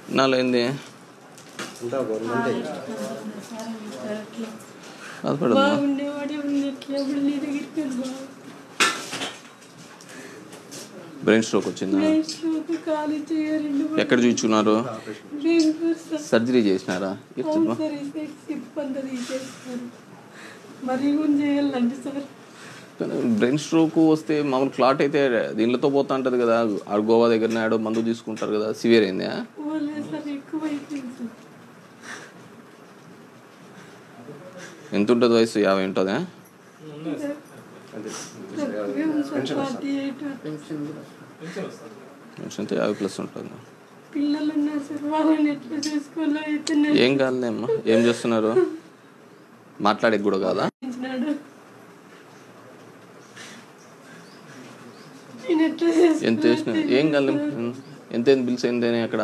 నాలుగైంది brain stroke వచ్చిందా? ఎక్కడ చూపించుకున్నారు? సర్జరీ చేసినారా? బ్రెయిన్ స్ట్రోక్ వస్తే మామూలు క్లాట్ అయితే దీనితో పోతా ఉంటుంది కదా, గోవా దగ్గర ఆడో మందు తీసుకుంటారు కదా, సివియర్ అయిందా? ఎంత ఉంటుంది వయసు? 50 ఉంటుందా? పెన్షన్ 50+ ఉంటుంది. ఏం కాదులేమ్మా. ఏం చేస్తున్నారు? మాట్లాడే కూడా కాదా? ఎంత చేసిన ఏం కాదు. ఎంత బిల్స్ అయిందని అక్కడ?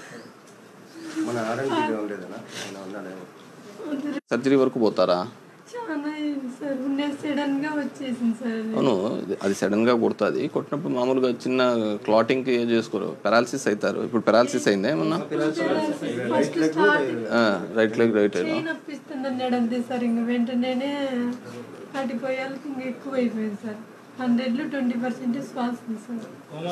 సర్జరీ వరకు పోతారా? అవును, అది సడన్ గా కొడుతుంది. కొట్టినప్పుడు మామూలుగా చిన్న క్లాటింగ్ ఏం చేసుకోరు, పెరాలసిస్ అవుతారు. ఇప్పుడు పెరాలసిస్ అయిందా ఏమన్నా? రైట్ లెగ్ రైట్ వెంటనే అడిపోయాలకి ఎక్కువ అయిపోయింది సార్. 100లో 20% శ్వాస సార్.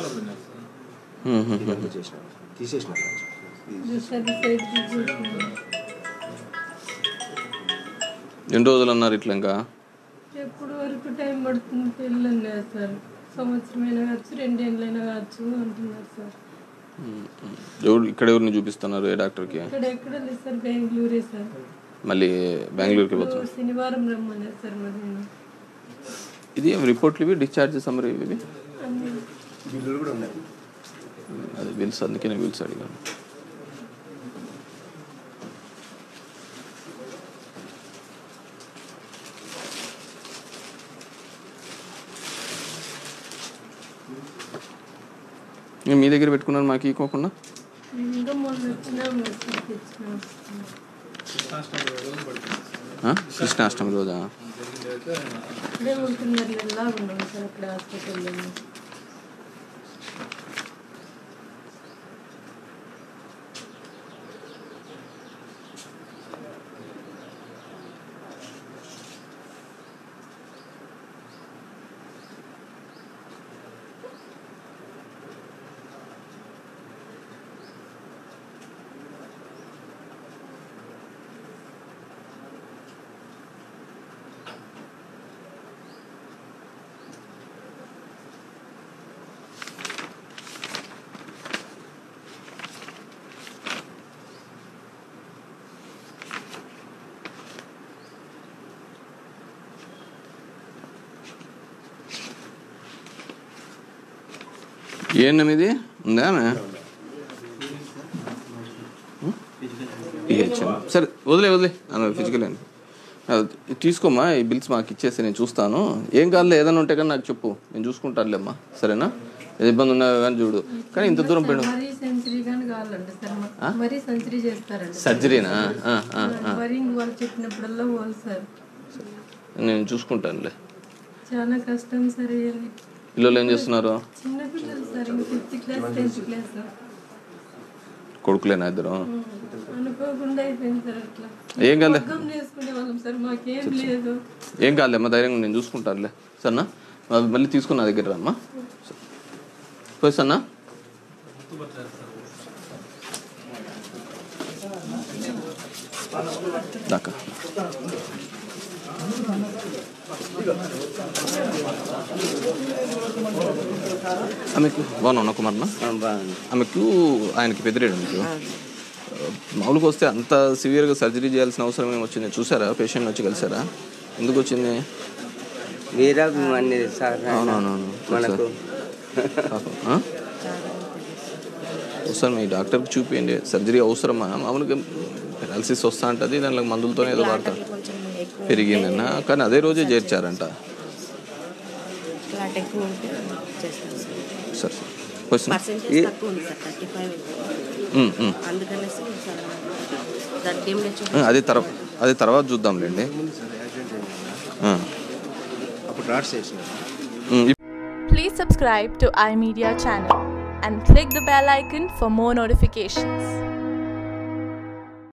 ఎన్ని రోజులు అన్నారు ఇట్లా? ఇంకా ఎప్పుడు వరకు టైం పడుతుంది పెళ్ళి సార్? సంవత్సరమైనా కావచ్చు, 2 ఏళ్ళైనా కావచ్చు అంటున్నారు సార్. ఇక్కడ ఎవరిని చూపిస్తున్నారు? ఏ డాక్టర్కి? ఇక్కడ ఎక్కడ లేదు సార్, బెంగళూరే సార్. మళ్ళీ బెంగళూరుకి పోతున్నారు? శనివారం రమ్మన్నారు సార్. మరి ఇది రిపోర్ట్లు ఇవి, డిశ్చార్జ్ సమ్మరీ ఇవి, అది బిల్స్. అందుకే నేను బిల్స్ అడిగాను. మీ దగ్గర పెట్టుకున్నాను మాకు ఇవ్వకుండా. కృష్ణాష్టమి రోజా? ఏంది ఉందా? సరే వదిలే ఫిజికల్ అని తీసుకోమ్మా. ఈ బిల్స్ మాకు ఇచ్చేసి నేను చూస్తాను. ఏం కాదులే, ఏదైనా ఉంటే కానీ నాకు చెప్పు, నేను చూసుకుంటానులేమ్మా. సరేనా? ఏది ఇబ్బంది ఉన్నా కానీ చూడు. కానీ ఇంత దూరం పోయినా సర్జరీనా? నేను చూసుకుంటానులే. చాలా కష్టం సార్. పిల్లలు ఏం చేస్తున్నారు? కొడుకులేనా ఇద్దరు? ఏం కాదులే, ఏం కాదులే అమ్మా, ధైర్యంగా నేను చూసుకుంటానులే. సరేనా? మళ్ళీ తీసుకుని నా దగ్గర రమ్మా. పోయి సన్నా దాకా. ఆమెకు బాగున్నా కుమార్నా? ఆమెకు ఆయనకి పెద్దిరేడు. మీకు మామూలుగా వస్తే అంత సివియర్గా సర్జరీ చేయాల్సిన అవసరం ఏమి వచ్చింది? చూసారా? పేషెంట్ వచ్చి కలిసారా? ఎందుకు వచ్చింది? అవునవునవును. ఒకసారి మీ డాక్టర్కి చూపించండి. సర్జరీ అవసరమా? మామూలుగా పెరాలసిస్ వస్తా ఉంటుంది, దాంట్లో మందులతోనే ఏదో వాడతారు. పెరిగిందన్నా, కానీ అదే రోజే చేర్చారంట. సరే అది తర్వాత చూద్దాంలేండి. Please subscribe to iMedia channel and click the bell icon for more notifications.